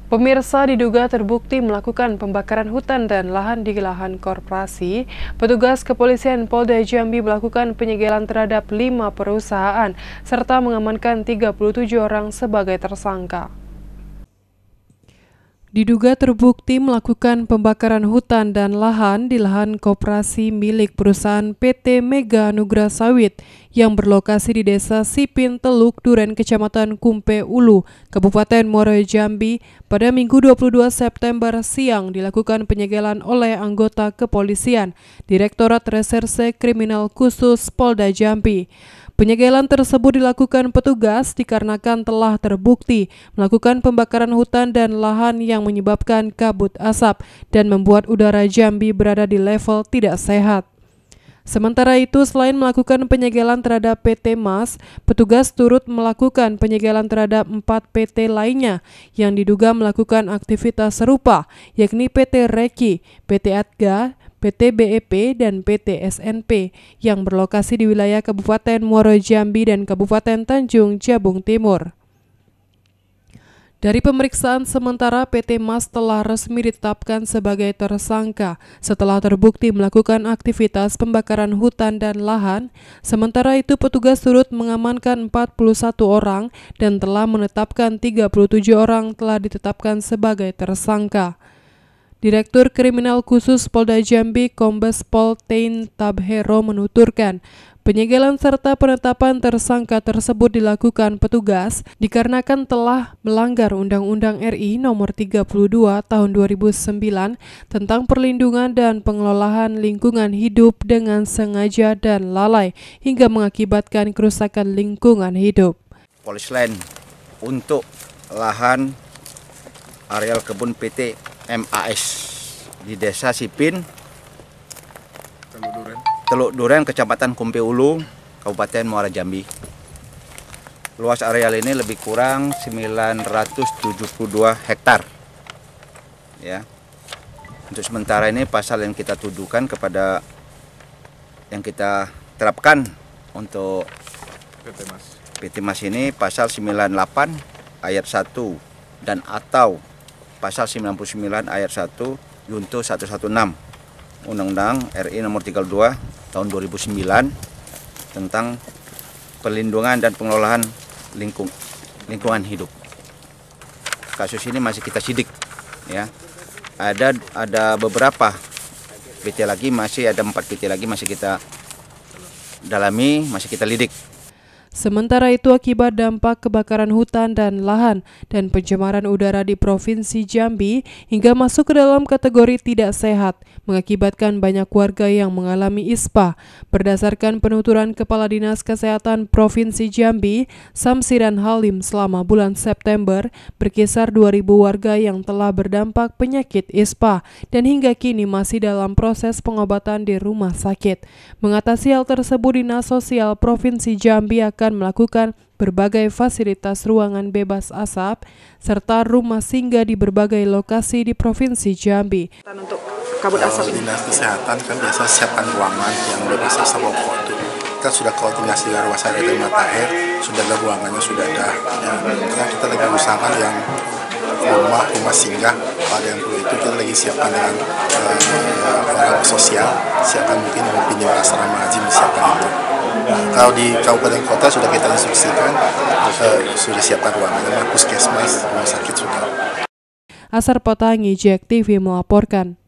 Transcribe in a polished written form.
Pemirsa, diduga terbukti melakukan pembakaran hutan dan lahan di lahan korporasi, petugas kepolisian Polda Jambi melakukan penyegelan terhadap 5 perusahaan serta mengamankan 37 orang sebagai tersangka. Diduga terbukti melakukan pembakaran hutan dan lahan di lahan koperasi milik perusahaan PT Mega Nugra Sawit yang berlokasi di Desa Sipin Teluk Duren, Kecamatan Kumpe Ulu, Kabupaten Muaro Jambi pada Minggu 22 September siang dilakukan penyegelan oleh anggota kepolisian Direktorat Reserse Kriminal Khusus Polda Jambi. Penyegelan tersebut dilakukan petugas dikarenakan telah terbukti melakukan pembakaran hutan dan lahan yang menyebabkan kabut asap dan membuat udara Jambi berada di level tidak sehat. Sementara itu, selain melakukan penyegelan terhadap PT Mas, petugas turut melakukan penyegelan terhadap 4 PT lainnya yang diduga melakukan aktivitas serupa, yakni PT Reki, PT Atga, PT BEP, dan PT SNP yang berlokasi di wilayah Kabupaten Muaro Jambi dan Kabupaten Tanjung Jabung Timur. Dari pemeriksaan sementara, PT Mas telah resmi ditetapkan sebagai tersangka setelah terbukti melakukan aktivitas pembakaran hutan dan lahan. Sementara itu, petugas turut mengamankan 41 orang dan telah menetapkan 37 orang telah ditetapkan sebagai tersangka. Direktur Kriminal Khusus Polda Jambi Kombes Pol Tein Tabhero menuturkan, penyegelan serta penetapan tersangka tersebut dilakukan petugas dikarenakan telah melanggar Undang-Undang RI Nomor 32 Tahun 2009 tentang perlindungan dan pengelolaan lingkungan hidup dengan sengaja dan lalai hingga mengakibatkan kerusakan lingkungan hidup. Polisland untuk lahan areal kebun PT MAS di Desa Sipin Teluk Duren, Kecamatan Kumpe Ulu, Kabupaten Muaro Jambi. Luas areal ini lebih kurang 972 hektar. Ya. Untuk sementara ini pasal yang kita tuduhkan kepada yang kita terapkan untuk PT Mas ini pasal 98 ayat 1 dan atau pasal 99 ayat 1 Junto 116 Undang-Undang RI Nomor 32 Tahun 2009 tentang perlindungan dan pengelolaan lingkungan hidup. Kasus ini masih kita sidik, ya. Ada beberapa PT lagi, masih ada 4 PT lagi masih kita dalami, masih kita lidik. Sementara itu, akibat dampak kebakaran hutan dan lahan dan pencemaran udara di Provinsi Jambi hingga masuk ke dalam kategori tidak sehat, mengakibatkan banyak warga yang mengalami ISPA. Berdasarkan penuturan Kepala Dinas Kesehatan Provinsi Jambi, Samsiran Halim, selama bulan September, berkisar 2.000 warga yang telah berdampak penyakit ISPA dan hingga kini masih dalam proses pengobatan di rumah sakit. Mengatasi hal tersebut, Dinas Sosial Provinsi Jambi akan melakukan berbagai fasilitas ruangan bebas asap serta rumah singgah di berbagai lokasi di Provinsi Jambi. Untuk kabut asap, Dinas Kesehatan kan biasa siapkan ruangan yang bebas asap rokok itu. Kan sudah koordinasi dengan Rumah Sakit Dr. Matahir, sudah ada ruangannya, sudah ada. Ya, sekarang kita lagi usahakan yang rumah singgah pada yang perlu itu kita lagi siapkan dengan orang sosial, siapkan mungkin pinjam asrama haji disiapkan itu. Kalau di kabupaten kota sudah kita instruksikan, sudah siapkan ruangannya, puskesmas, rumah sakit sudah. Asar Potangi, JEK TV melaporkan.